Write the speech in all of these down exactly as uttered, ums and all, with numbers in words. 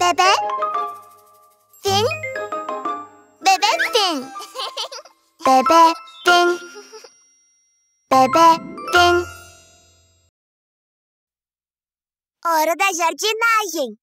Bebê Finn. Bebê Finn. Bebê Finn. Bebê Finn. Hora da jardinagem.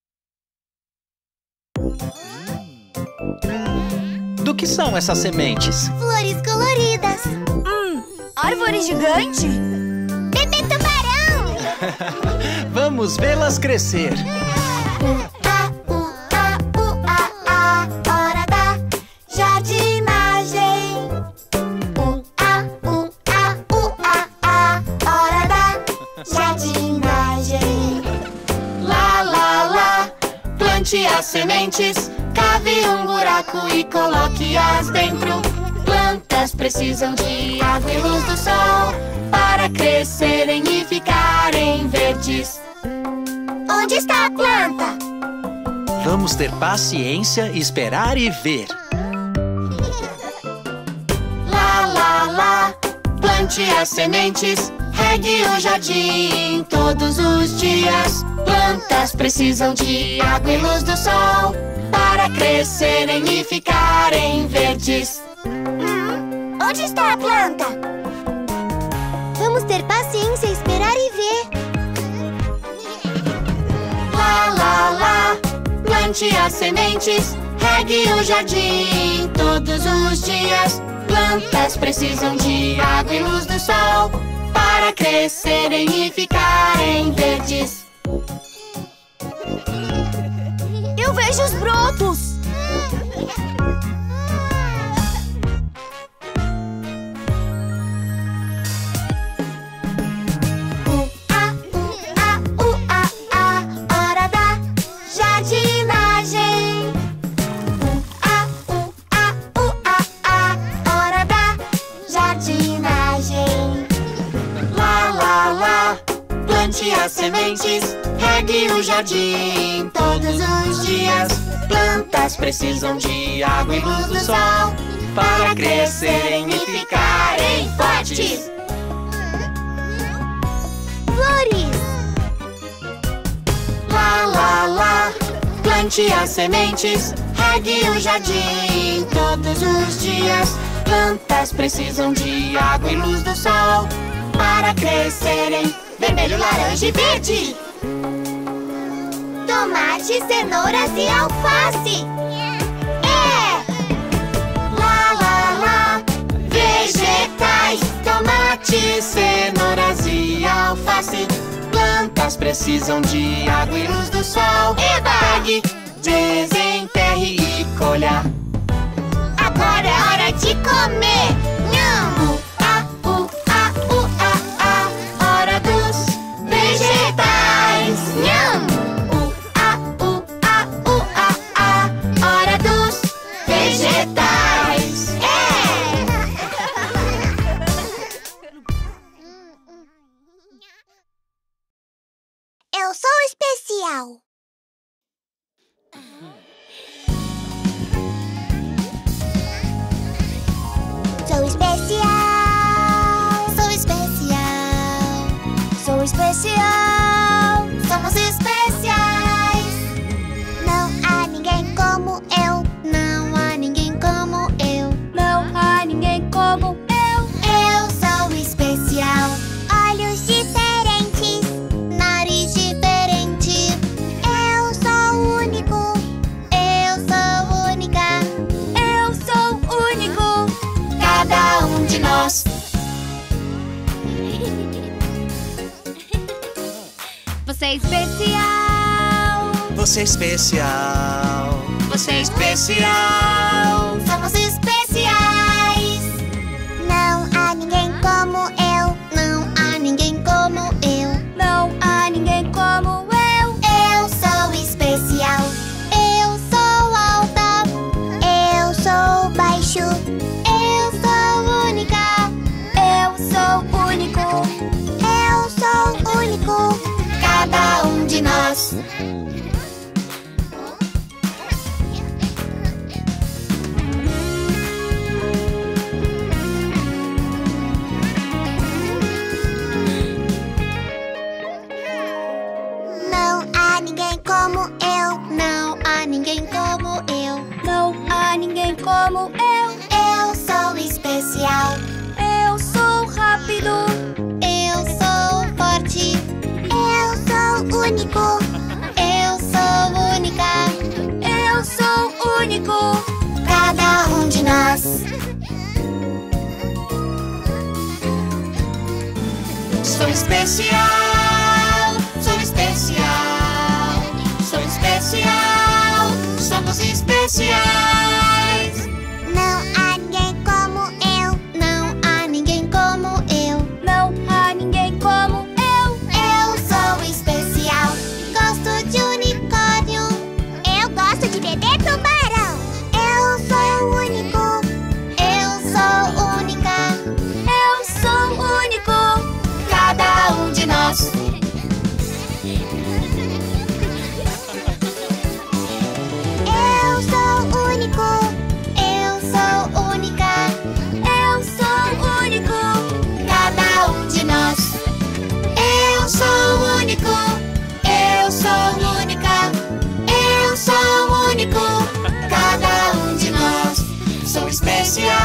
Do que são essas sementes? Flores coloridas. Hum, árvore gigante? Bebê tubarão. Vamos vê-las crescer. Ua, ua, ua, a, hora da jardinagem. Ua, ua, ua, a, hora da jardinagem. Lá, lá, lá, plante as sementes, cave um buraco e coloque-as dentro. Plantas precisam de água e luz do sol para crescerem e ficarem verdes. Onde está a planta? Vamos ter paciência, esperar e ver. Lá, lá, lá, plante as sementes, regue o jardim todos os dias. Plantas precisam de água e luz do sol para crescerem e ficarem verdes. Hum, onde está a planta? Vamos ter paciência, esperar e ver. Lá, lá, lá, plante as sementes, regue o jardim todos os dias. Plantas precisam de água e luz do sol para crescerem e ficarem verdes. Eu vejo os brotos. Ua, ua, ua, a, hora da jardinagem. Ua, ua, ua, a, hora da jardinagem. Lá, lá, lá, plante as sementes, regue o jardim todos os dias. Plantas precisam de água e luz do sol para crescerem e ficarem fortes. Flores. Lá, lá, lá, plante as sementes, regue o jardim todos os dias. Plantas precisam de água e luz do sol para crescerem vermelho, laranja e verde. Tomate, cenouras e alface. É! Lá, lá, lá, vegetais, tomate, cenouras e alface. Plantas precisam de água e luz do sol. Eba! Pegue, desenterre e colha. Agora é hora de comer. Nham! Ua, ua, ua, a, hora dos vegetais. Nham! Ua, ua, ua, a, hora dos vegetais. Eu sou especial. Sou especial. Sou especial. Sou especial. Somos especiais. Não há ninguém como eu. Não há ninguém como eu. Não há ninguém como eu. Eu sou especial. Olhos diferentes, nariz diferente. Eu sou único. Eu sou única. Eu sou único. Cada um de nós. Você é especial. Você é especial. Você é especial. Somos especiais. Não há ninguém como eu. Não há ninguém como eu. Não há ninguém como eu. Eu sou especial. Eu sou alta. Eu sou baixo. Eu sou única. Eu sou único. Eu sou único. Cada um de nós. como eu. Eu sou especial. Eu sou rápido. Eu sou forte. Eu sou único. Eu sou única. Eu sou único. Cada um de nós. Sou especial, sou especial, sou especial, somos especiais. Não há ninguém como eu. Não há ninguém como eu. Não há ninguém como eu. Eu sou especial. Gosto de unicórnio. Eu gosto de bebê tubarão. Eu sou único. Eu sou única. Eu sou único. Cada um de nós. Eu sou único. Eu sou única. Eu sou único. Cada um de nós. Eu sou único. Eu sou única. Eu sou único. Cada um de nós. Sou especial.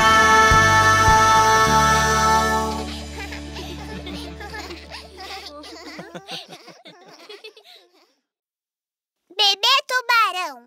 Bebê tubarão.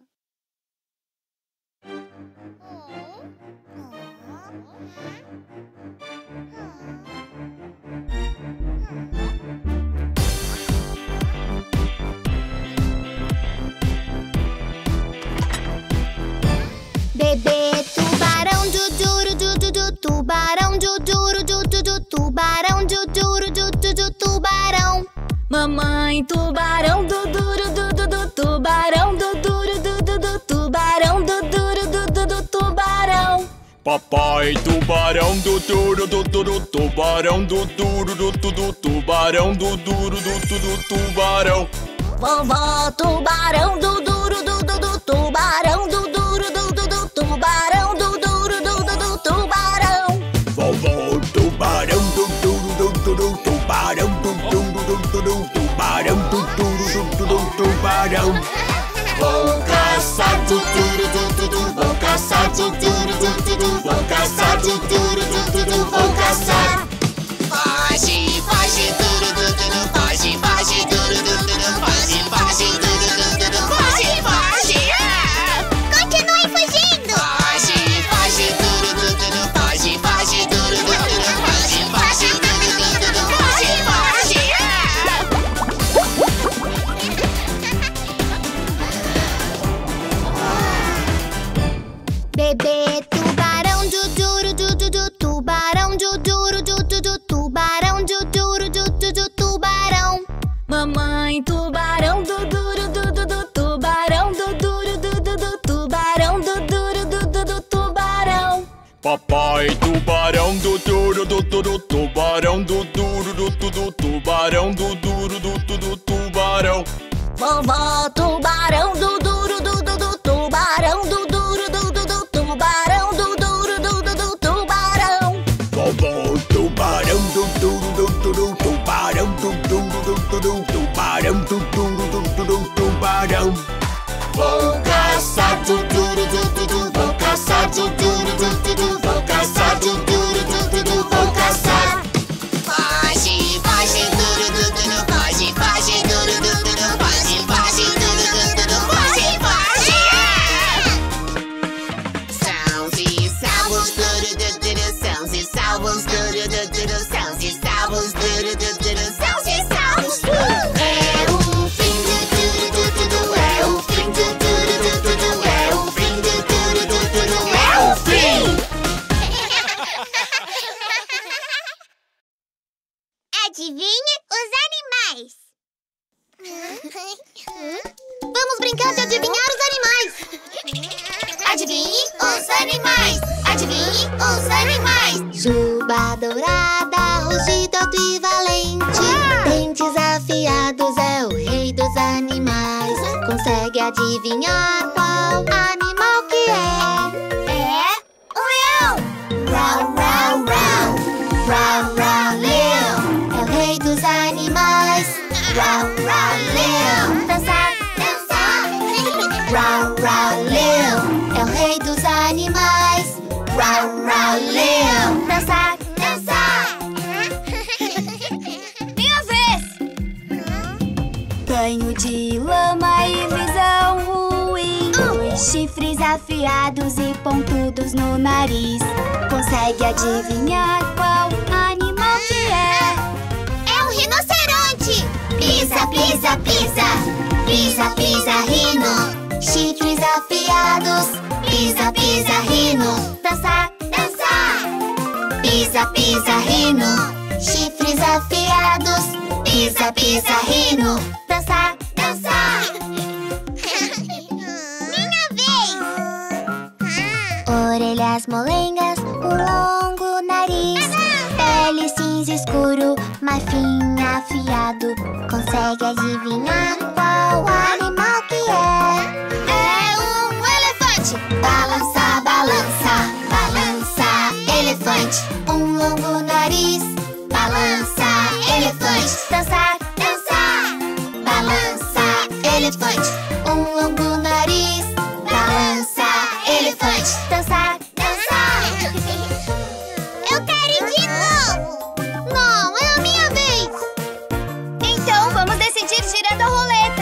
Bebê tubarão, jujuru, jujuju, tubarão, jujuru, jujuju, tubarão, jujuru, jujuju, tubarão. Mamãe tubarão, duduru, dudu, tubarão, duduru, dudu, tubarão, duduru, dudu, tubarão. Papai tubarão do duro do duro tubarão do duro do tudo tubarão do duro do tudo tubarão. Vovó tubarão, duduru, dudu, tubarão, duduru, dudu, tubarão, duduru, dudu, tubarão. Vovó tubarão do duro do duro tubarão do duro do tudo tubarão do duro do tudo tubarão. Vou caçar do duro do tudo, vou caçar do duro do tudo, vou caçar do duro do tudo, vou caçar. Foge, foge, duro do tudo, foge, foge, duro do tudo, foge, foge, duro do tudo, foge, foge. Ah! Continue fugindo. Foge, foge, duro do tudo, foge, foge, duro do tudo, foge, foge, duro do tudo, foge, foge. Ah! Bebê tubarão, jujuru, jujuju, tubarão, jujuru, jujuju, tubarão, jujuru, jujuju, tubarão. Mamãe tubarão, duduru, dudu, tubarão, duduru, dudu, tubarão, duduru, dudu, tubarão. Papai tubarão do duro do duro tubarão do duro do tudo tubarão do duro do tudo tubarão. Vovó tubarão, duduru, dudu, tubarão, duduru, dudu, tubarão, duduru, dudu, tubarão. Vovó tubarão do duro do duro tubarão do duro do tudo tubarão do duro do tudo tubarão. Vou caçar do duro do tudo, vou caçar do duro do tudo, vou caçar do duro do tudo, vou caçar. Foge, foge, duro do tudo, foge, foge, duro do tudo, foge, foge, duro do tudo, foge, foge. Sãos e salvos, duro do tudo, sãos e salvos, duro do tudo, sãos e salvos, duro do tudo, sãos e salvos. É o fim do duro do tudo, é o fim do duro do tudo, é o fim do duro do tudo, é o fim. Adivinhe os animais. Vamos brincar de adivinhar os animais. Adivinhe os animais, adivinhe os animais. Juba dourada, rugido alto e valente, dentes afiados, é o rei dos animais. Consegue adivinhar qual animal que é? É o leão. Rau, rau, rau. Rau, rau, leão. É o rei dos animais. Rau, rau, leão. Dançar, dançar. Rau, rau, leão. É o rei dos animais. rau, rau, leão. Dançar, dançar. Minha vez! Banho de lama e visão ruim. Os chifres afiados e pontudos no nariz. Consegue adivinhar qual animal que é? É um rinoceronte. Pisa, pisa, pisa. Pisa, pisa, rino. Chifres afiados. Pisa, pisa, rino. Dançar, dançar. Pisa, pisa, rino. Chifres afiados. Pisa, pisa, rino. Dançar, dançar. Minha vez. Orelhas molengas, um longo nariz. Pele cinza escuro, marfim afiado. Consegue adivinhar qual animal que é? É um elefante. Balança, balança, balança, elefante. Um longo nariz. Balança, elefante. Dançar, dançar. Balança, elefante. Um longo nariz. Balança, elefante. Dançar, dançar. Eu quero ir de novo. Não, é a minha vez. Então vamos decidir girando a roleta.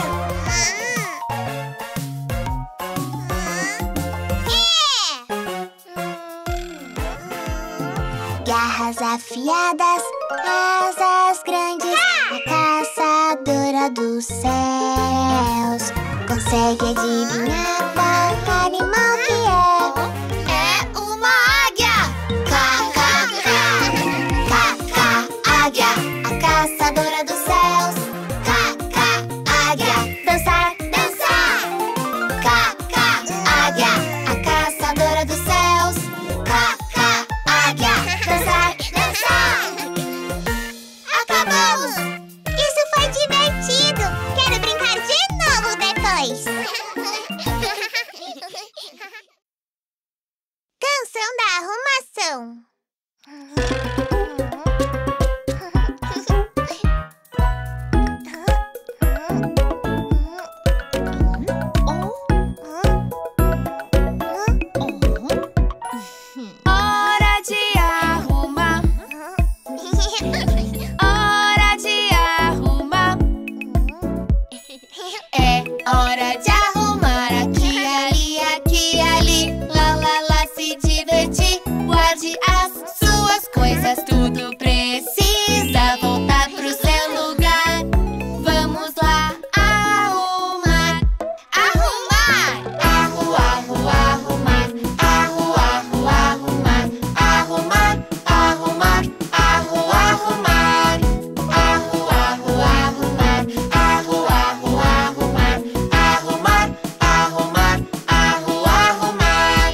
Garras afiadas, asas grandes, a caçadora dos céus. Consegue adivinhar qual animal que é? É uma águia! Cá, cá, cá! Cá, cá, águia! A caçadora dos céus! Cá, cá, águia! Dançar, dançar! Cá, cá, águia! A caçadora dos céus! Cá, cá, águia! Dançar, dançar! Acabamos! Isso foi divertido! Quero brincar de novo depois! Canção da arrumação. Hora de arrumar. Hora de arrumar. É hora de arrumar aqui, ali, aqui, ali. Lá, lá, lá, se divertir. Guarde as suas coisas, tudo precisa voltar pro seu lugar. Vamos lá arrumar, arrumar. Arru, arru, arrumar. Arru, arru, arrumar. Arrumar, arrumar, arru, arrumar. Arru, arru, arrumar. Arru, arru, arrumar. Arrumar, arrumar, arru, arrumar.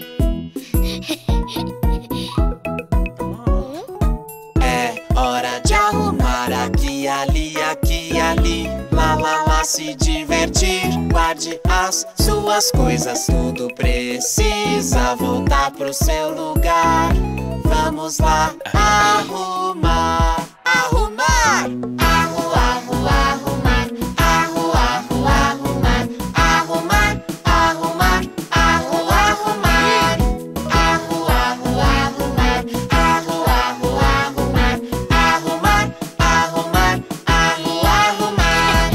É hora de arrumar aqui, ali, aqui, ali. Lá, lá, lá, se divertir. Guarde as suas coisas, tudo precisa voltar pro seu lugar. Vamos lá arrumar, arrumar. Arru, arru, arrumar. Arru, arru, arrumar. Arrumar, arrumar, arru, arrumar. Arru, arru, arrumar. Arru, arru, arrumar. Arrumar, arrumar, arru, arrumar.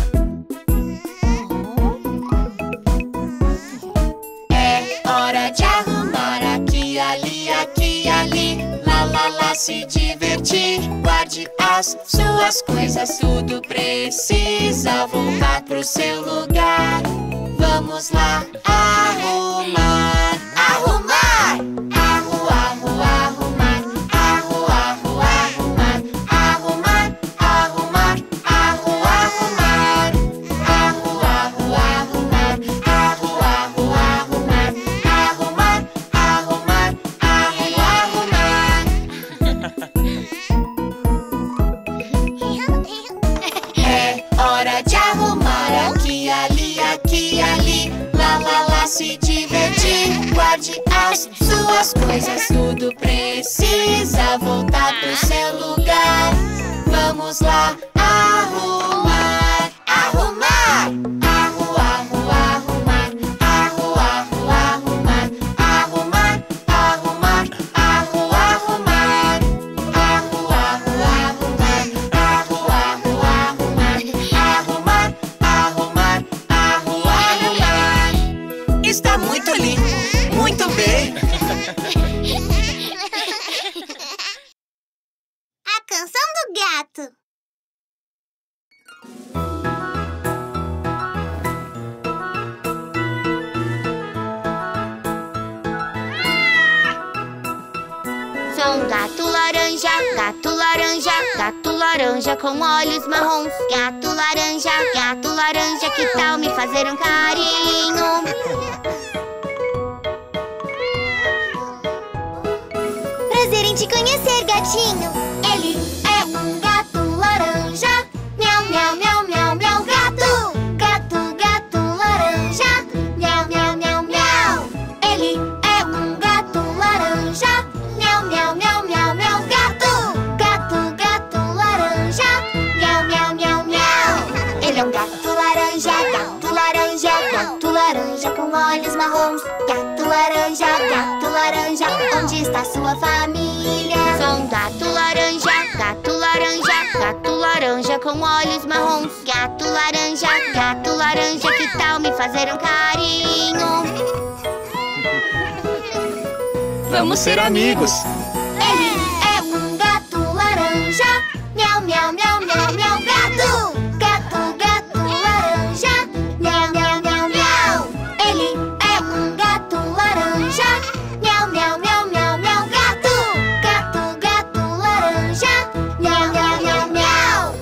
É hora de arrumar aqui, ali, aqui, ali. Lá, lá, lá, se divertir. Guarde as suas coisas, tudo precisa voltar pro seu lugar. Vamos lá arrumar, arrumar. Arru, arru, arrumar. Arru, arru, arrumar. Arrumar, arrumar, arru, arrumar. Arru, arru, arrumar. Arru, arru, arrumar. Arrumar, arrumar, arru, arrumar. É hora de arrumar aqui, ali, aqui, ali. Lá, lá, lá, se divertir. Guarde as suas coisas, tudo precisa voltar pro seu lugar. Vamos lá arrumar, arrumar. Arru, arru, arrumar. Arru, arru, arrumar. Arrumar, arrumar, Está muito limpo, muito bem. A canção do gato. Sou um gato laranja, gato laranja, gato laranja com olhos marrons. Gato laranja, gato laranja, que tal me fazer um carinho? Prazer em te conhecer, gatinho. Ele é um gato laranja. Miau, miau, miau, miau, miau, gato. Gato, gato laranja. Miau, miau, miau, miau. Ele é um gato laranja. Miau, miau, miau, miau, miau, gato. Gato, gato laranja. Miau, miau, miau, miau. Ele é um gato laranja, gato laranja, gato laranja com olhos marrons. Gato laranja, gato laranja, onde está sua família? Sou um gato laranja, gato laranja, gato laranja com olhos marrons. Gato laranja, gato laranja, que tal me fazer um carinho? Vamos ser amigos. Ele é um gato laranja. Miau, miau, miau, miau, miau, gato. Gato, gato laranja. Miau, miau, miau, miau. Ele é um gato laranja. Miau, miau, miau, miau, miau, gato. Gato, gato laranja. Miau, miau, miau, miau.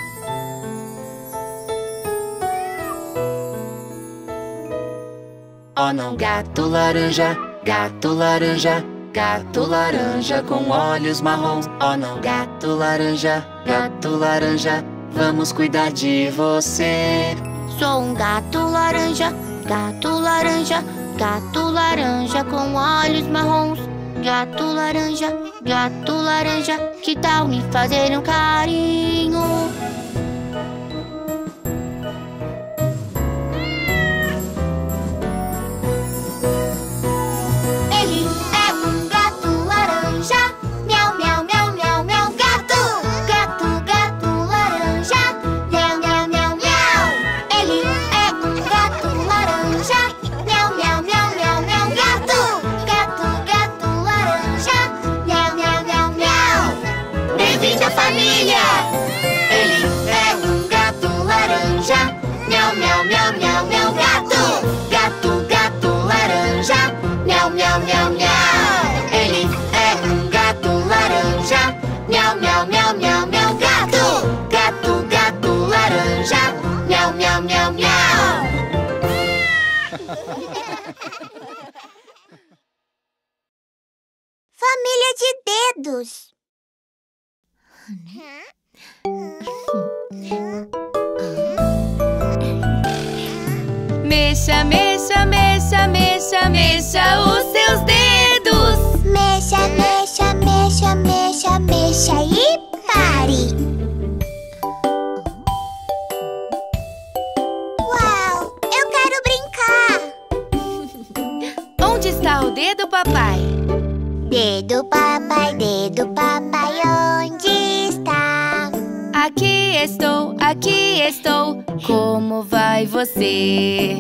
Oh não, gato laranja, gato laranja, gato laranja com olhos marrons. Oh não, gato laranja, gato laranja, vamos cuidar de você. Sou um gato laranja, gato laranja, gato laranja com olhos marrons. Gato laranja, gato laranja, que tal me fazer um carinho? Ele é um gato laranja. Miau, miau, miau, miau, miau, gato. Gato, gato laranja. Miau, miau, miau, miau. Ele é um gato laranja. Miau, miau, miau, miau, miau, gato. Gato, gato laranja. Miau, miau, miau, miau. Bem-vindo à família. Ele é um gato laranja. Miau, miau, miau, miau, miau, gato. Gato, gato laranja. Miau, miau, miau, miau. Ele é um gato laranja. Miau, miau, miau, miau, miau, gato. Gato, gato laranja. Miau, miau, miau, miau. Família de dedos. Mexa, mexa, mexa, mexa, mexa os seus dedos. Mexa, mexa, mexa, mexa, mexa e pare. Uau, eu quero brincar. Onde está o dedo, papai? Dedo papai, dedo papai, onde está? Aqui estou, aqui estou. Como vai você?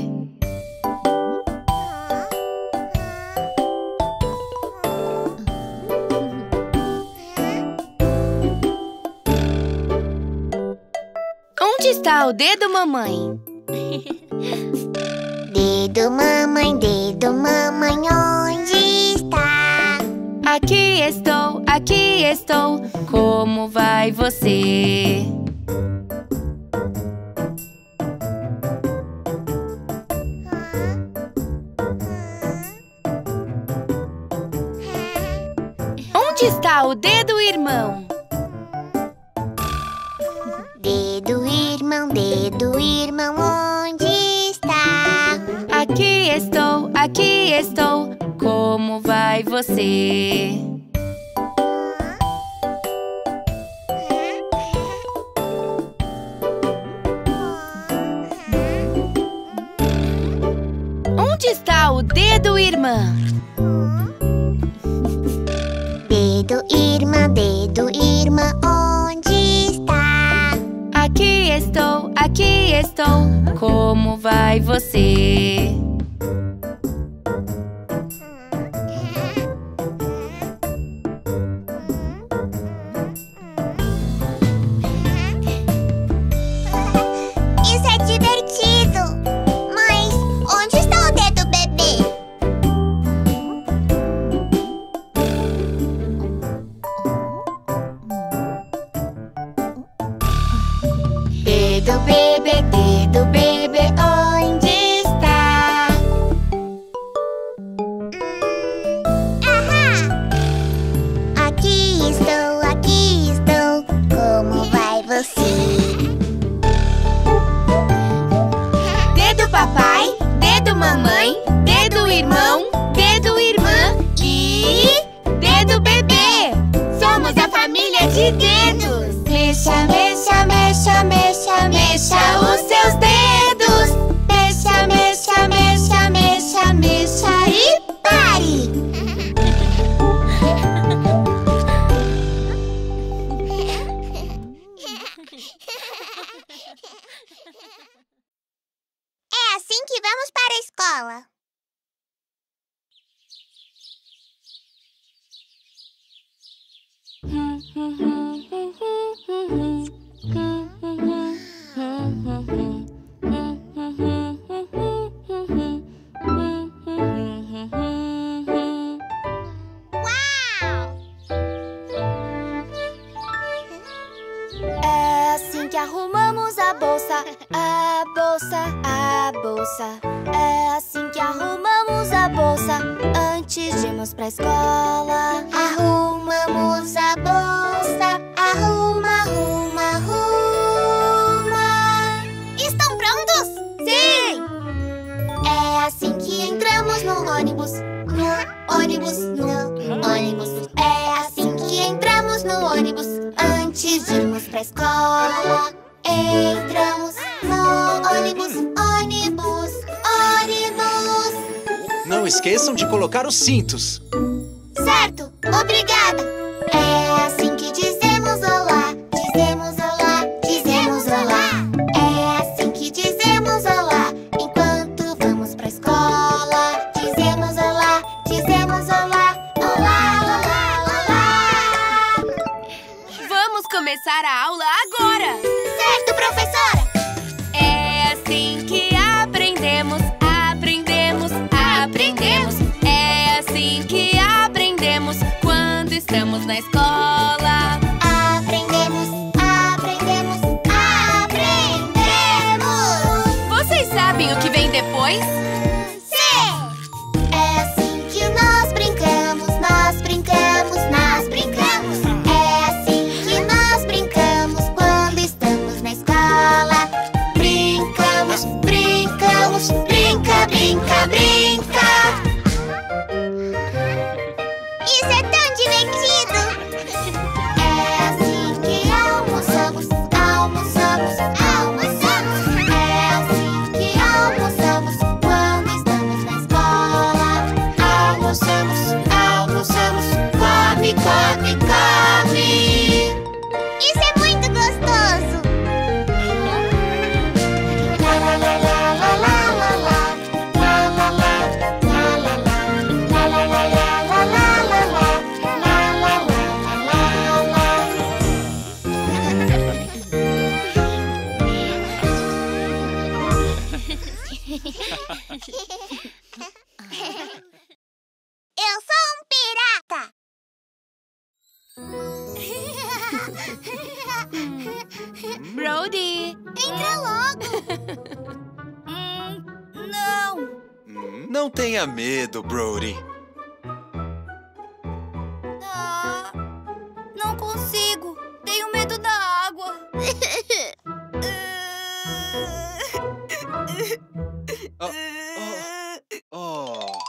Onde está o dedo, mamãe? Dedo mamãe, dedo mamãe, onde está? Aqui estou, aqui estou. Como vai você? Onde está o dedo, irmão? Dedo irmão, dedo irmão, onde está? Aqui estou, aqui estou. Como vai você? Onde está o dedo, irmã? Dedo irmã, dedo irmã, onde está? Aqui estou, aqui estou. Como vai você? e dedos. Mexa, mexa, mexa, mexa, mexa os seus dedos. Mexa, mexa, mexa, mexa, mexa e pare. É assim que vamos para a escola. É assim que arrumamos a bolsa, a bolsa, a bolsa. É assim que arrumamos a bolsa antes de irmos pra escola. Arrumamos a bolsa, arruma, arruma, arruma. Estão prontos? Sim! É assim que entramos no ônibus, no ônibus, no ônibus. É assim que entramos no ônibus antes de irmos pra escola. Entramos no ônibus, ônibus, ônibus. Não esqueçam de colocar os cintos. Certo, obrigada. É assim que dizemos olá, dizemos olá, dizemos olá. É assim que dizemos olá enquanto vamos pra escola. Dizemos olá, dizemos olá, olá, olá, olá. Vamos começar a aula agora! Certo, professora. É assim que aprendemos, aprendemos, aprendemos. É assim que aprendemos quando estamos na escola. Aprendemos, aprendemos, aprendemos. Vocês sabem o que vem depois? Sim! É assim que nós brincamos, nós brincamos, nós brincamos. É assim que nós brincamos quando estamos na escola. Brincamos, brincamos, brinca, brinca, brinca. Isso é tão divertido! É assim que almoçamos, almoçamos, almoçamos. É assim que almoçamos quando estamos na escola. Almoçamos, almoçamos, come, come, come. Isso é muito gostoso! La la la la la la la la. La la la la la la. La la la la la la la la. La la la la la Eu sou um pirata! Brody! Entra logo! Hum, não! Hum, Não tenha medo, Brody. Ah, não consigo! Tenho medo da água! Oh, oh, oh.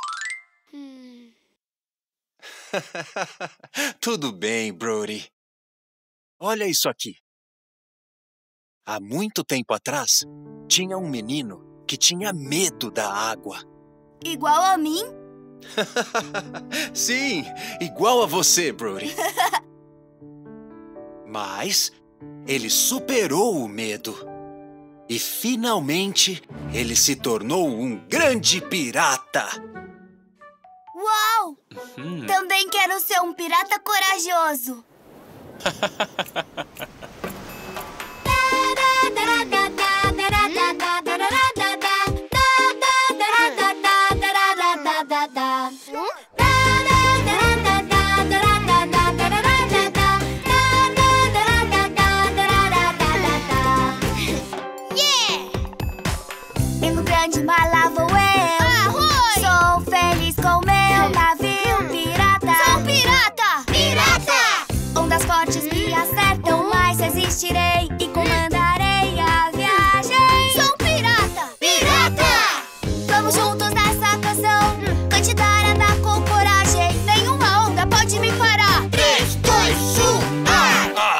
Tudo bem, Brody. Olha isso aqui. Há muito tempo atrás, tinha um menino que tinha medo da água. Igual a mim? Sim, igual a você, Brody. Mas ele superou o medo. E finalmente ele se tornou um grande pirata. Uau! Hum. Também quero ser um pirata corajoso. Yeah! No grande mar lá vou eu. Arroi! Sou feliz com meu navio pirata. Sou pirata! Pirata! Ondas fortes me acertam, mas resistirei e comandarei a viagem. Sou pirata! Pirata! Vamos juntos nessa canção, candidato andar com coragem. Nenhuma onda pode me parar. Três, dois, um, ar!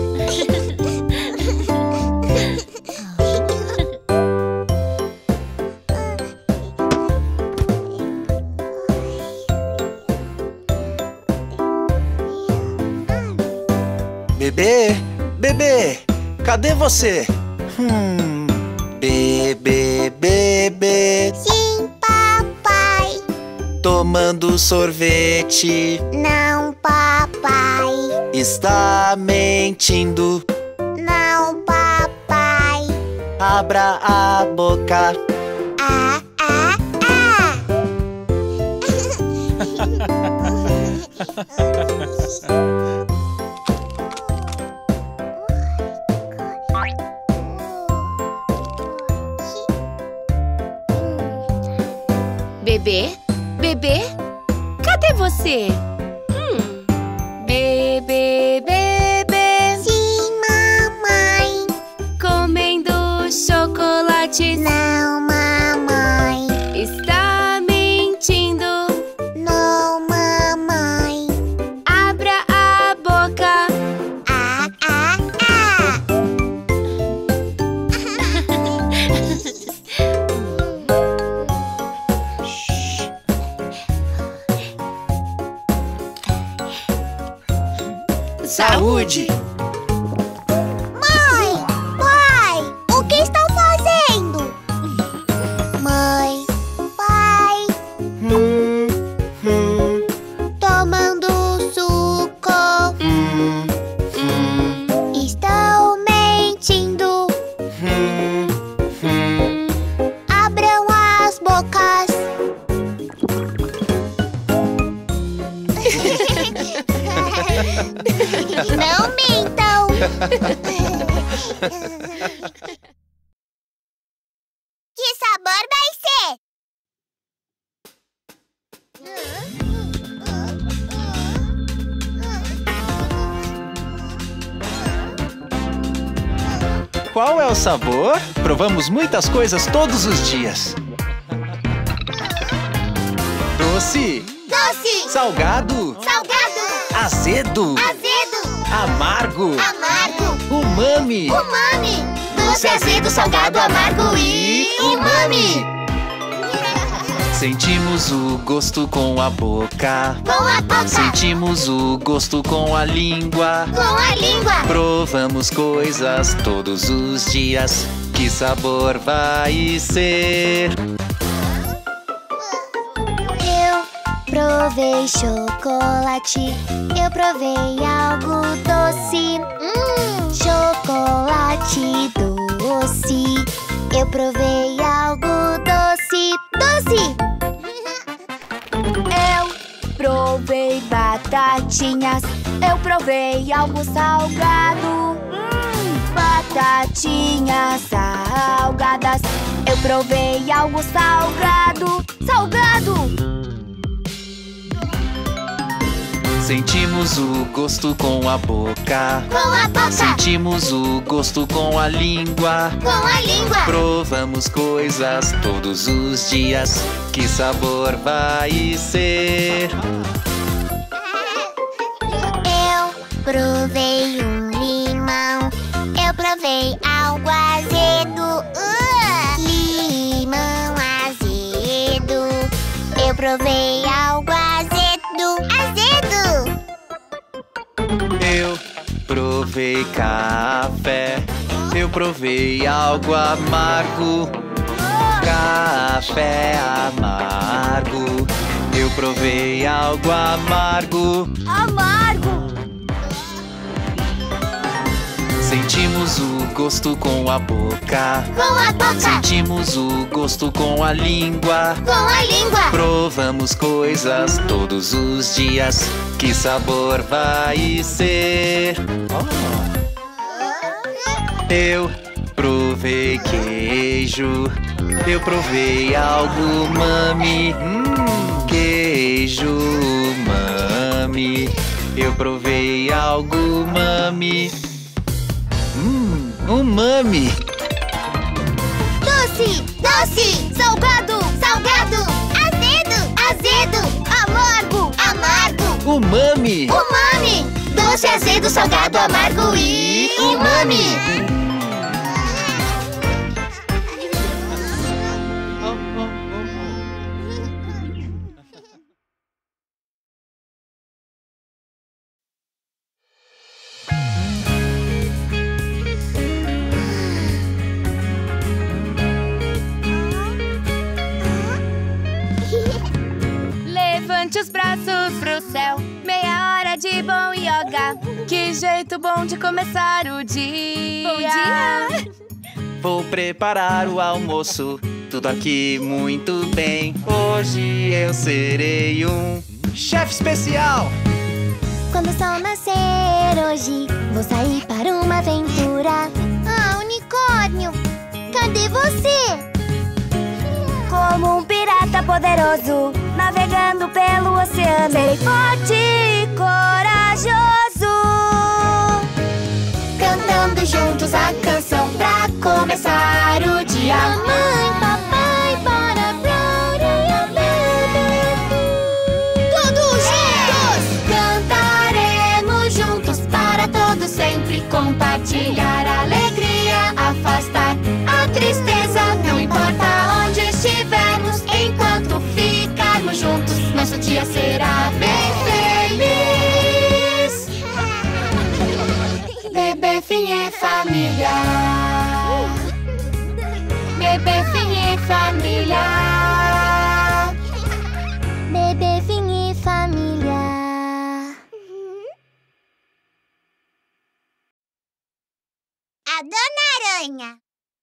Bebê, cadê você? Hum, bebê, bebê. Sim, papai. Tomando sorvete. Não, papai. Está mentindo. Não, papai. Abra a boca. Ah, ah, ah. Bebê? Bebê? Cadê você? Hum. Bebê, bebê. Sim, mamãe. Comendo chocolates. Não, mamãe. Está mentindo. Não, mamãe. Abra a boca. Ah, ah, ah. Saúde! Mãe! Pai! O que estão fazendo? Mãe! Pai! Hum, hum, Tomando suco. hum, hum, Estão mentindo. hum, hum. Abram as bocas. Não mentam. Que sabor vai ser? Qual é o sabor? Provamos muitas coisas todos os dias. Doce, Doce. salgado, Salgado. azedo, Azedo. amargo, Amargo. umami. Umami. Doce, azedo, salgado, amargo e umami. Sentimos o gosto com a boca. Com a boca. Sentimos o gosto com a língua. Com a língua. Provamos coisas todos os dias. Que sabor vai ser? Eu provei chocolate. Eu provei algo doce. Hum, chocolate doce. Eu provei algo doce. Doce! Eu provei batatinhas. Eu provei algo salgado. Hum, batatinhas salgadas. Eu provei algo salgado. Salgado! Sentimos o gosto com a boca. Com a boca. Sentimos o gosto com a língua. Com a língua. Provamos coisas todos os dias. Que sabor vai ser? Eu provei um limão. Eu provei algo azedo. Uh! Limão azedo. Eu provei algo azedo. Azedo! Eu provei café. Eu provei algo amargo. Café amargo. Eu provei algo amargo. Amargo! Sentimos o gosto com a boca. Com a boca. Sentimos o gosto com a língua. Com a língua. Provamos coisas todos os dias. Que sabor vai ser? Eu provei queijo. Eu provei algo umami. Hum, queijo umami. Eu provei algo umami. Hum, umami. Doce, doce. Salgado, salgado. Azedo, azedo. Amargo, amargo. Umami. Umami. Doce, azedo, salgado, amargo e umami. céu. Meia hora de bom yoga. Que jeito bom de começar o dia. Bom dia! Vou preparar o almoço, tudo aqui muito bem. Hoje eu serei um chefe especial. Quando o sol nascer hoje, vou sair para uma aventura. Ah, unicórnio, cadê você? Como um pirata poderoso, navegando pelo oceano. Serei forte e corajoso. Cantando juntos a canção pra começar o dia. Mamãe, papai, para, para, todos juntos! Cantaremos juntos para todos sempre compartilhar a alegria, afastar a tristeza. Não importa onde estivermos, enquanto ficarmos juntos, nosso dia será bem feliz. Bebê Fim é família. Bebê Fim é família. Bebê Fim e família. A Dona Aranha.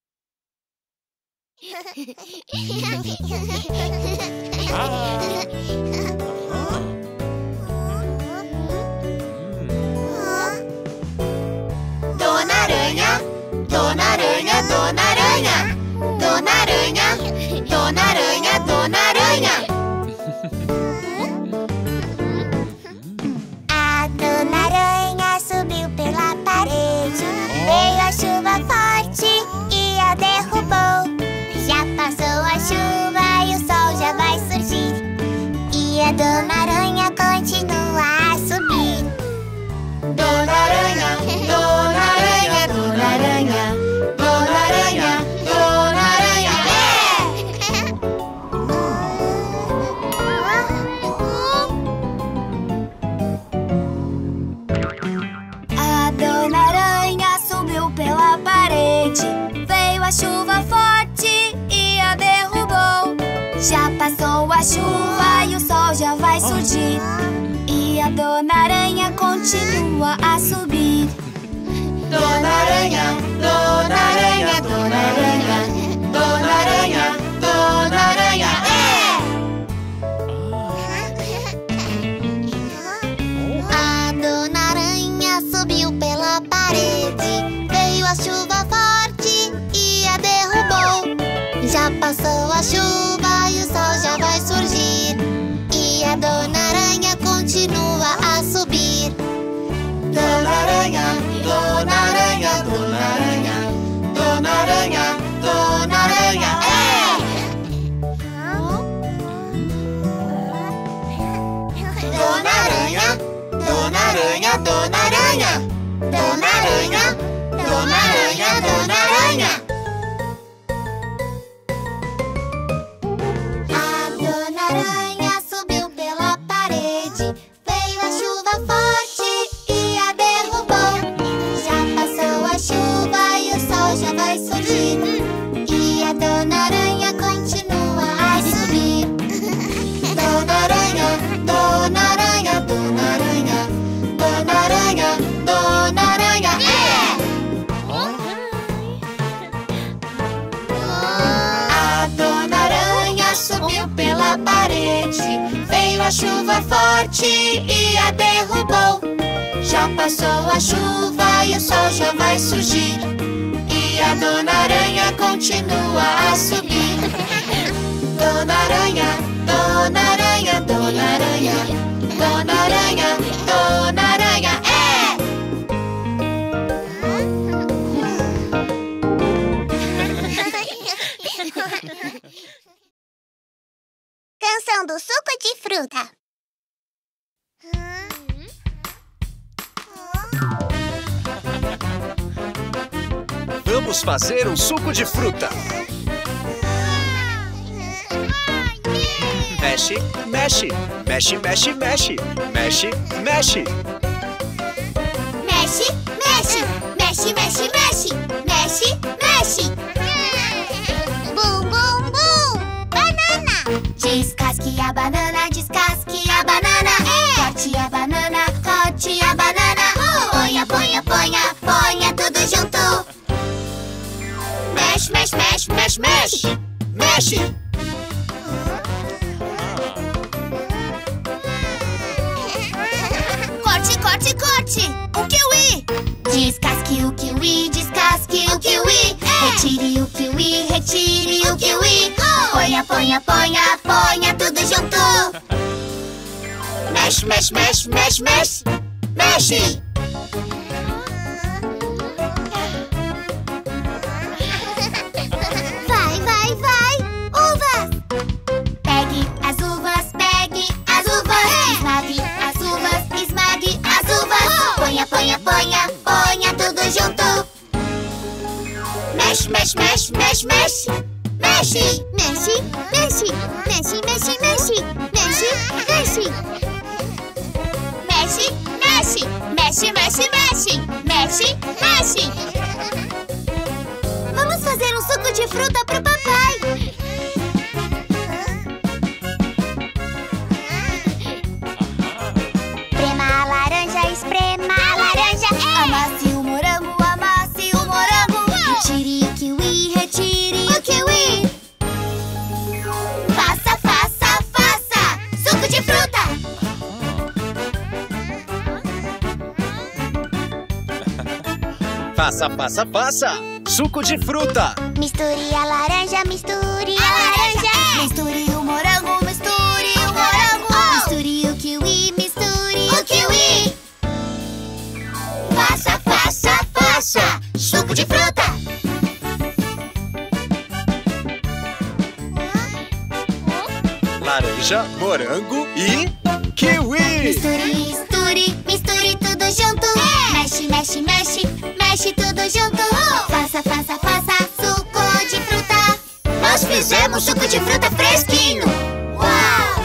Dona Aranha, Dona Aranha, Dona Aranha. Dona Aranha, Dona Aranha, Dona Aranha. A Dona Aranha subiu pela parede. Veio a chuva forte e a derrubou. Já passou a chuva e o sol já vai surgir. E a Dona Aranha continua a subir. Dona Aranha, Dona Aranha, Dona Aranha. Dona Aranha, Dona Aranha. A Dona Aranha subiu pela parede. Veio a chuva forte e a derrubou. Já passou a chuva e o sol já vai surgir. E a Dona Aranha continua a subir. Dona Aranha, Dona Aranha, Dona Aranha. Dona Aranha, Dona Aranha. A Dona Aranha subiu pela parede. Veio a chuva forte e a derrubou. Já passou a chuva e o sol já vai surgir. E a Dona Aranha continua a subir. Dona Aranha, Dona Aranha, Dona Aranha. Dona Aranha, Dona Aranha. Dona Aranha, Dona Aranha, Dona Aranha. Dona Aranha, Dona Aranha, Dona Aranha. A Dona Aranha subiu pela parede. Veio a chuva forte e a derrubou. Já passou a chuva e o sol já vai surgir. E a Dona Aranha continua a subir. Dona Aranha, Dona Aranha, Dona Aranha. Dona Aranha, Dona Aranha. A Dona Aranha subiu pela parede. Veio a chuva forte e a derrubou. Já passou a chuva e o sol já vai surgir. E a Dona Aranha continua a subir. Dona Aranha, Dona Aranha, Dona Aranha. Dona Aranha, Dona Aranha. Canção do suco de fruta. Vamos fazer um suco de fruta. Mexe, mexe, mexe, mexe, mexe, mexe, mexe. Mexe, mexe, mexe, mexe, mexe, mexe, mexe. Bum, bum, bum. Banana. Descasque a banana, descasque a banana. É! mexe, mexe, mexe. Corte, corte, corte! O kiwi! Descasque o kiwi, descasque o kiwi. Retire o kiwi, retire o kiwi. Ponha, ponha, ponha, ponha tudo junto. Mexe, mexe, mexe, mexe, mexe, mexe. Vai, vai, vai! Uvas! Pegue as uvas, pegue as uvas. Esmague as uvas, esmague as uvas. Ponha, ponha, ponha, ponha tudo junto. Mexe, mexe, mexe, mexe, mexe, mexe. Mexe, mexe, mexe, mexe, mexe, mexe, mexe. Mexe, mexe, mexe, mexe, mexe, mexe, mexe. Vamos fazer um suco de fruta pro papai. Esprema a laranja, esprema a laranja. Amasse o morango, amasse o morango. Retire o kiwi, retire o kiwi. Faça, faça, faça suco de fruta. Faça, faça, faça! Suco de fruta! Misture a laranja, misture a laranja. Misture o morango, misture o morango. Misture o kiwi, misture O kiwi. Faça, faça, faça suco de fruta. Laranja, morango e kiwi! Misture, misture, misture tudo junto. Mexe, mexe, mexe, mexe tudo junto. Faça, faça, faça suco de fruta. Nós fizemos suco de fruta fresquinho. Uau!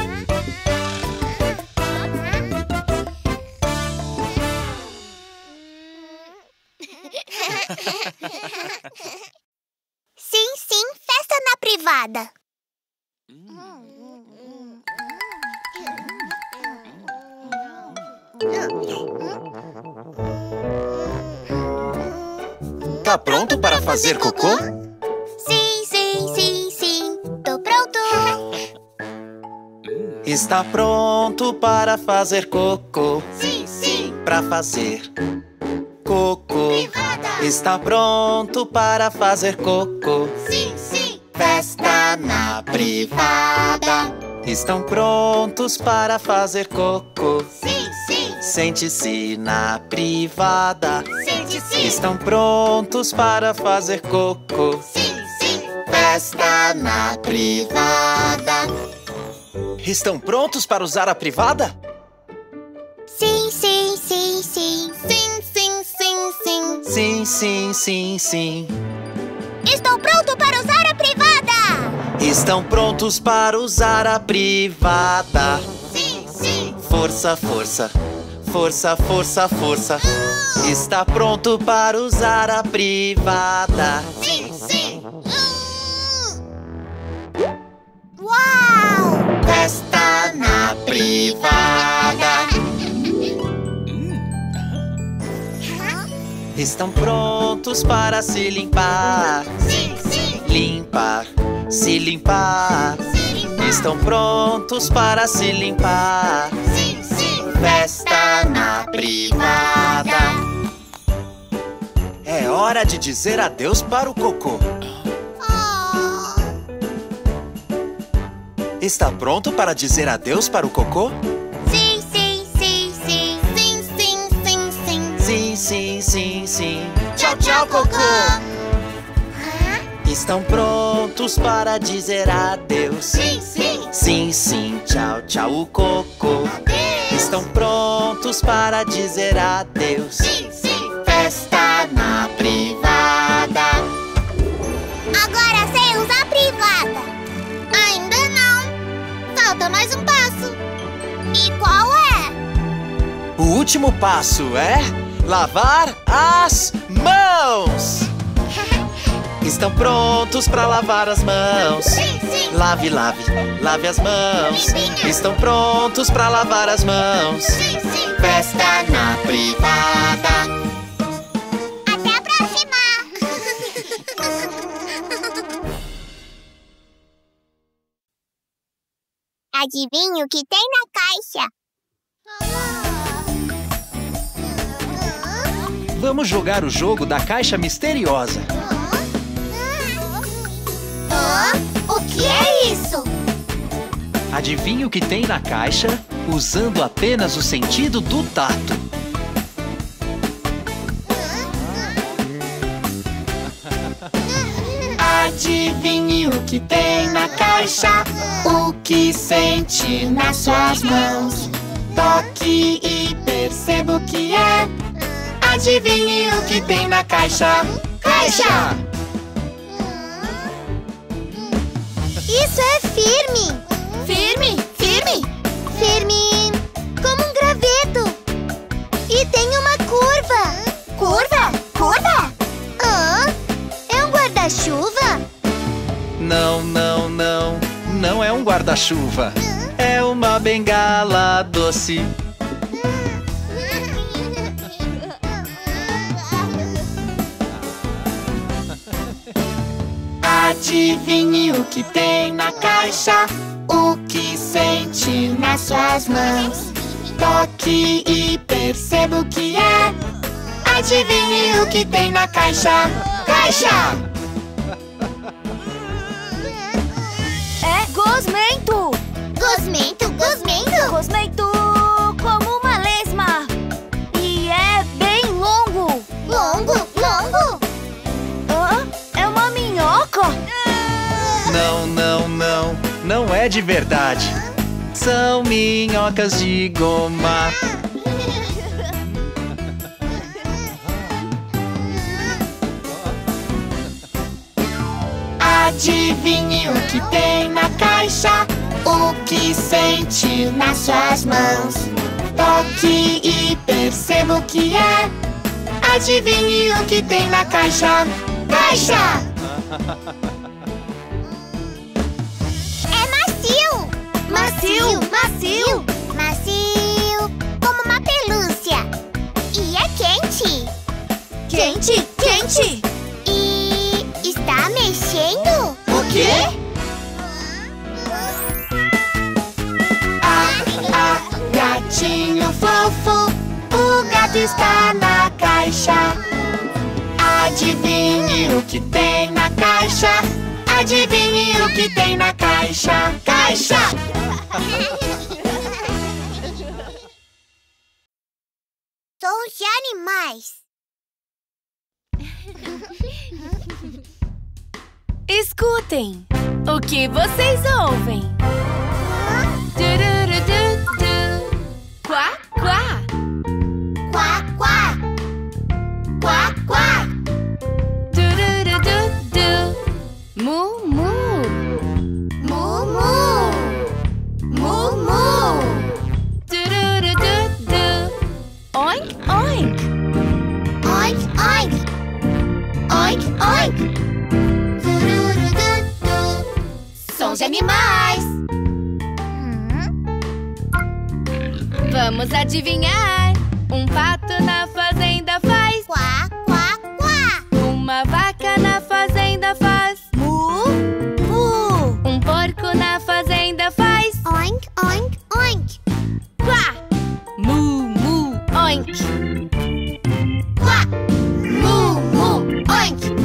Sim, sim, festa na privada. Tá pronto para fazer cocô? Sim, sim, sim, sim, tô pronto. Está pronto para fazer cocô. Sim, sim, Para fazer cocô. privada. Está pronto para fazer cocô. Sim, sim, Festa na privada. Estão prontos para fazer cocô. sim, sim, Sente-se na privada. sente-se. Estão prontos para fazer cocô. Sim, sim, Festa na privada. Estão prontos para usar a privada? sim, sim, sim, sim, sim, sim, sim, sim. Sim, sim, sim, sim. Estou pronto para usar a privada. Estão prontos para usar a privada. Sim, sim, Força, força, força, força, força. Está pronto para usar a privada. sim, sim. Uau! Festa na privada. Estão prontos para se limpar. Sim, sim, Limpar, se limpar. se limpar. Estão prontos para se limpar. Sim, sim, Festa na privada. É hora de dizer adeus para o cocô. oh. Está pronto para dizer adeus para o cocô? Sim, sim, sim, sim, sim, sim, sim, sim. Sim, sim, sim, sim. Tchau, tchau, cocô. Estão prontos para dizer adeus. Sim, sim, Sim, sim, tchau, tchau, o cocô. adeus. Estão prontos para dizer adeus. Sim, sim. Festa na privada. Agora sei usar a privada. Ainda não. Falta mais um passo. E qual é? O último passo é lavar as mãos. Estão prontos para lavar as mãos. Sim, sim. Lave, lave, lave as mãos. Limpinha. Estão prontos para lavar as mãos. Sim, sim. Festa na privada. Até a próxima. Adivinha o que tem na caixa? Vamos jogar o jogo da caixa misteriosa. Ah, o que é isso? Adivinhe o que tem na caixa usando apenas o sentido do tato. Adivinhe o que tem na caixa, o que sente nas suas mãos. Toque e perceba o que é. Adivinhe o que tem na caixa. Caixa! Isso é firme! Firme? Firme? Firme como um graveto. E tem uma curva. Curva? Curva? Ah, é um guarda-chuva? Não, não, não, não é um guarda-chuva. É uma bengala doce. Adivinhe o que tem na caixa, o que sente nas suas mãos. Toque e perceba o que é. Adivinhe o que tem na caixa. Caixa! É gosmento! Gosmento, gosmento. Gosmento como uma lesma. E é bem longo. Longo, longo. Hã? É uma minhoca? Não, não, não, não é de verdade. São minhocas de goma. Adivinhe o que tem na caixa, o que sente nas suas mãos. Toque e perceba o que é. Adivinhe o que tem na caixa. Caixa! É macio. Macio, macio. Macio como uma pelúcia. E é quente. Quente, quente. E está mexendo? O quê? Ah, ah, gatinho fofo, o gato está na caixa. Adivinhe o que tem na caixa. Adivinhe o que tem na caixa. Caixa! Sons de animais. Escutem! O que vocês ouvem? Tururududu. Quá, quá! Quá, quá. Quá, quá. Tururududu. Mu, mu! Mu, mu. Mu, mu. Tururududu. Oink, oink! Oink, oink. Oink, oink. Tururududu. Sons de animais. Vamos adivinhar! Um pato na fazenda faz. Quá, quá, quá. Uma vaca na fazenda faz. Mu, mu. Um porco na fazenda faz. Oink, oink, oink. Quá! Mu, mu, oink! Quá. Mu, mu, oink.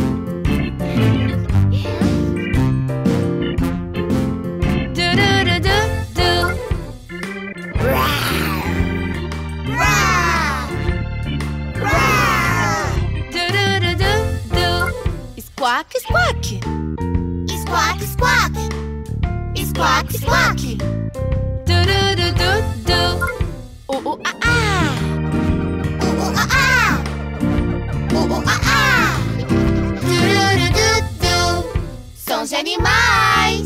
Tururududu. Rá. Rá. Tururududu. Squawk, squawk! Squawk, squawk. Squawk, squawk. Tururududu. Uh, uh, ah, ah! Uh, uh, ah, ah. Uh, uh, ah, ah. Tururududu. Sons de animais.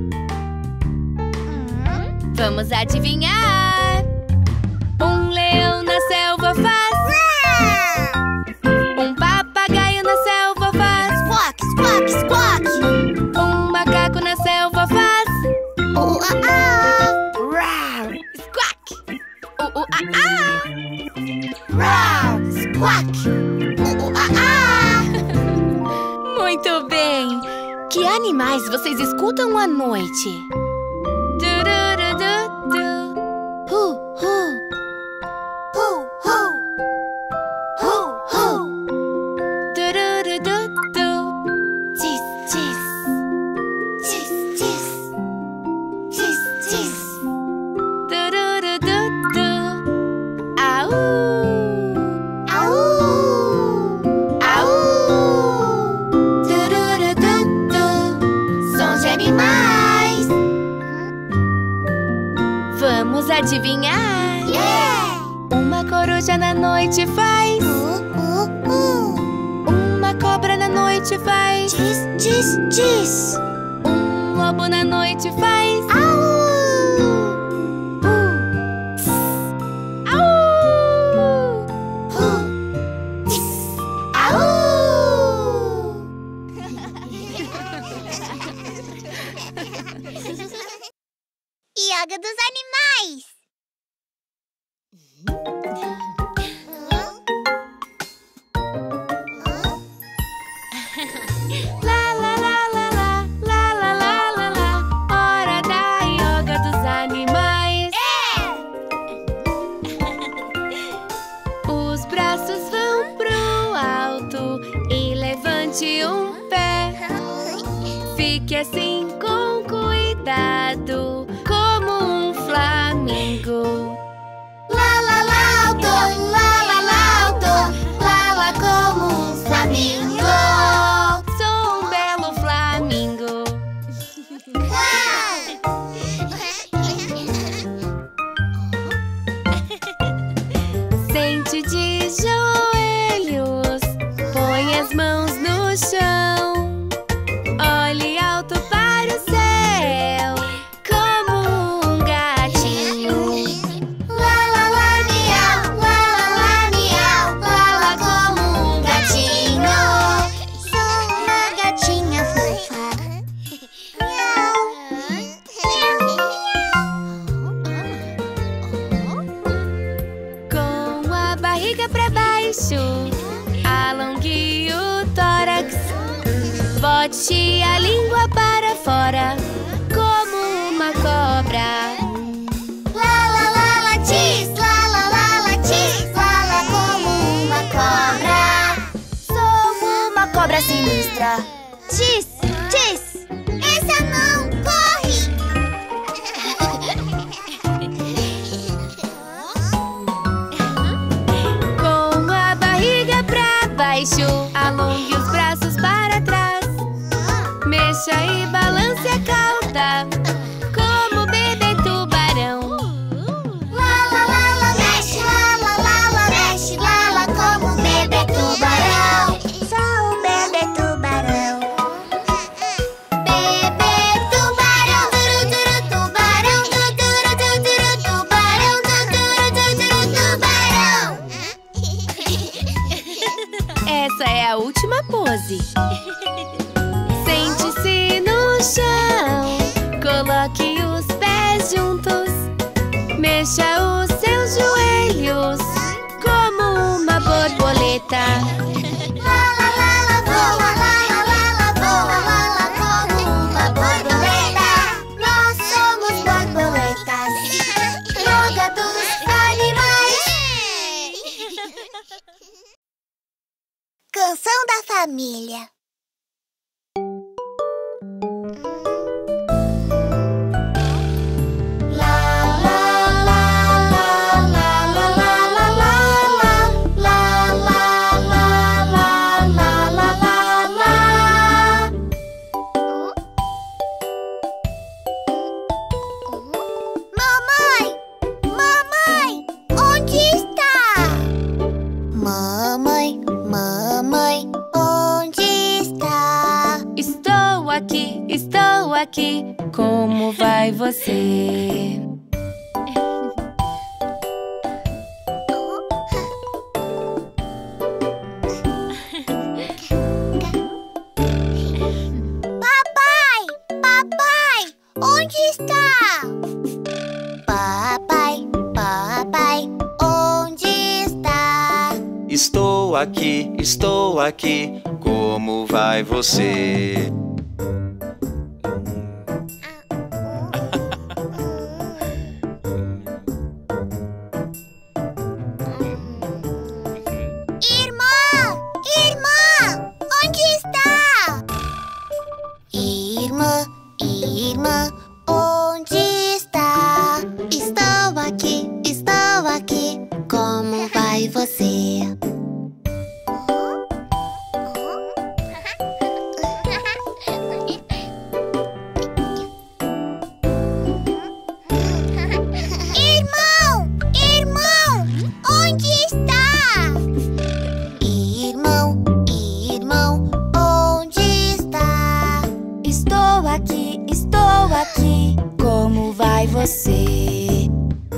Vamos adivinhar! Um leão na selva faz. Um papagaio na selva faz. Squawk, squawk, squawk. Um macaco na selva faz. Uh, uh, ah, ah. Rar! Squawk! Uh, uh, ah, ah! Rá. Squawk. Uh, uh, ah, ah. Muito bem! Que animais vocês escutam à noite? Tururudu. adivinhar? Yeah! Uma coruja na noite faz. Uh, uh, uh. Uma cobra na noite faz. Diz, diz, diz. Um lobo na noite faz. Au! Yoga dos animais. Lá, lá, lá, lá, lá, lá, lá, lá, lá, lá. Hora da yoga dos animais. Os braços vão pro alto e levante um pé. Fique assim com cuidado, como um flamingo. Lá, lá, lá, alto, lá, lá, lá, alto, lá, lá, como um flamingo. Sou um belo flamingo. Sente de joelhos, põe as mãos no chão. Olhe alto para o céu, como um gatinho. Lá, lá, lá, miau, lá, lá, lá, miau, lá, lá, como um gatinho. Sou uma gatinha fofa. Com a barriga pra baixo, alongue o tórax. Bote a língua para fora, como uma cobra. Lá, lá, lá, latis, lá, lá, lá, latis, lá, lá, como uma cobra. Sou uma cobra sinistra. Tis, tis, essa não, corre. Com a barriga pra baixo, alongue os braços para trás. Mexa e balance a cauda, como bebê tubarão. Lá, lá, lá, lá, mexe, lá, lá, lá, lá, mexe, lá, lá, como um bebê tubarão. Sou um bebê tubarão. Bebê tubarão, duru, duru, tubarão, duru, duru, duru, duru, tubarão, duru, duru, duru, tubarão. Essa é a última pose. Sente-se no chão, coloque os pés juntos. Mexa os seus joelhos, como uma borboleta. Lá, lá, lá, lá, voa, lá, lá, lá, lá, voa, lá, lá, como uma borboleta. Nós somos borboletas. Yoga dos animais. Canção da família. Mamãe, mamãe, onde está? Mamãe, mamãe, onde está? Estou aqui, estou aqui, como vai você? Papai, papai, onde está? Papai, papai, onde está? Estou aqui, estou aqui, como vai você? Irmã, irmã, onde está? Irmã, irmã, onde está? Estou aqui, estou aqui, como vai você? você.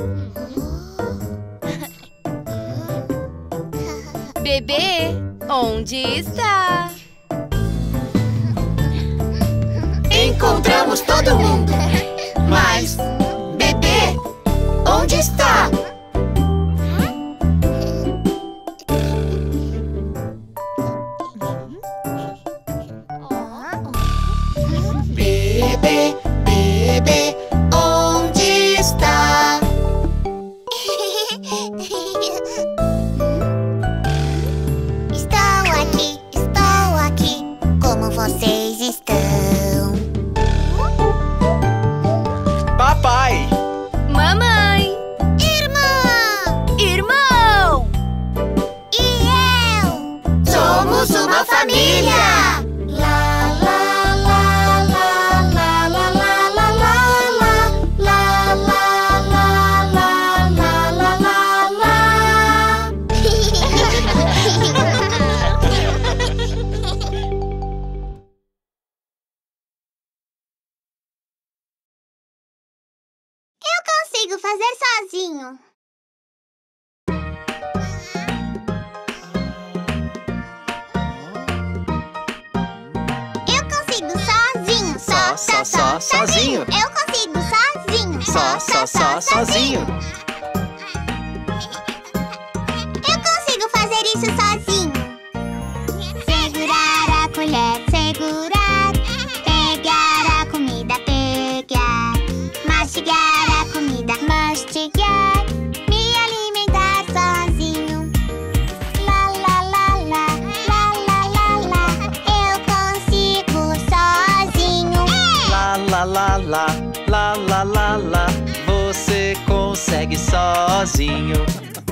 Bebê, onde está? Encontramos todo mundo, mas bebê, onde está? Bebê, bebê, onde está? Estou aqui, estou aqui. Como vocês estão? Papai! Mamãe! Irmã! Irmão! E eu! Somos uma família! Lá, lá, lá, lá, lá, lá, lá, lá, lá, lá, lá, lá, lá, lá, lá, lá, lá. Eu consigo fazer sozinho. Eu consigo sozinho. Só, só, só, sozinho. Eu consigo sozinho. Só, só, só, sozinho. Eu consigo fazer isso sozinho. Segurar a colher, segurar. Pegar a comida, pegar. Mastigar a comida, mastigar. Me alimentar sozinho. Lá, lá, lá, lá, lá, lá, lá, lá. Eu consigo sozinho. Lá, lá, lá, lá, lá, lá, lá, lá. Você consegue sozinho.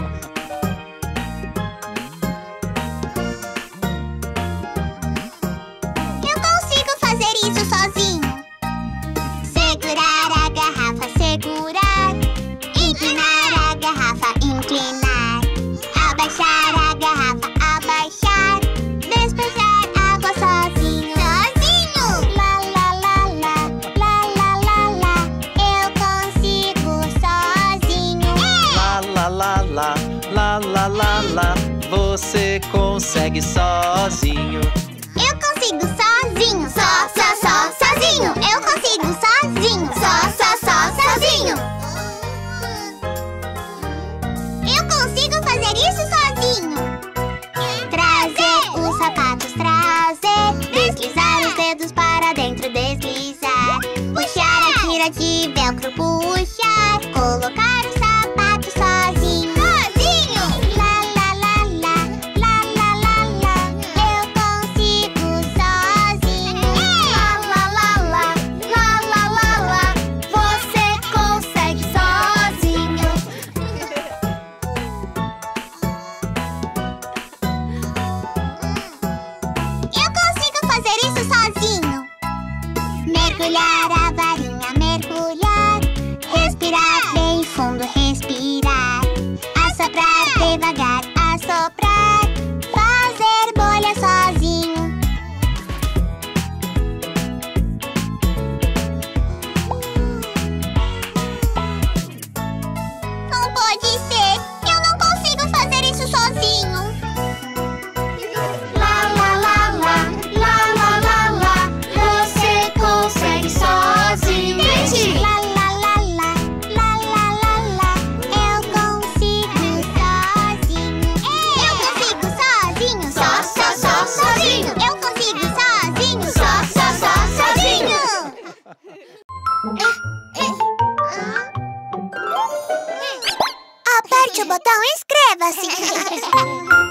Eu consigo fazer isso sozinho. Segurar a garrafa, segurar. Inclinar a garrafa, inclinar. Abaixar a garrafa, abaixar. Despejar água sozinho. Sozinho! Lá, lá, lá, lá, lá, lá, lá, lá. Eu consigo sozinho. Lá, lá, lá, lá, lá, lá, lá, lá. Você consegue sozinho. Eu consigo sozinho. Só, só, só, sozinho. Eu consigo sozinho. Só, só, só, sozinho. Eu consigo fazer isso sozinho. Trazer os sapatos, trazer. Deslizar os dedos para dentro, deslizar. Puxar a tira de velcro, puxar. Colocar os sapatos sozinho. Sozinho! Lá, lá, lá, lá, lá, lá, lá, lá. Eu consigo sozinho. Lá, lá, lá, lá, lá, lá, lá, lá. Você consegue sozinho. Eu consigo fazer isso sozinho. Mergulhar a varinha, mergulhar. Respirar bem fundo, respirar. Assoprar devagar, assoprar. Fazer bolha sozinho. Não pode ser. Eu não consigo fazer isso sozinho. Lá, lá, lá, lá, lá, lá, lá, lá. Você consegue sozinho. Lá, lá, lá, lá, lá, lá, lá, lá. Eu consigo sozinho. Eu consigo sozinho. Só, só, só, sozinho. Eu consigo sozinho. Só, só, só, sozinho. Aperte o botão e inscreva-se.